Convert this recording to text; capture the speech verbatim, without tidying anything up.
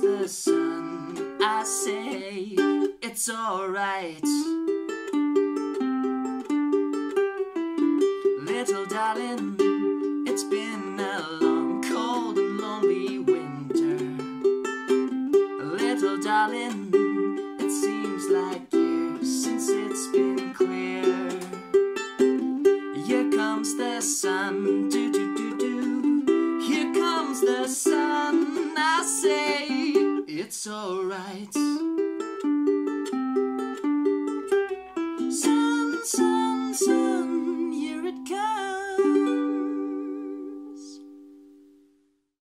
the sun, I say it's alright. Little darling, it's been a long, cold and lonely winter. Little darling, it seems like years since it's been clear. Here comes the sun, do do do do. Here comes the sun, I say it's alright.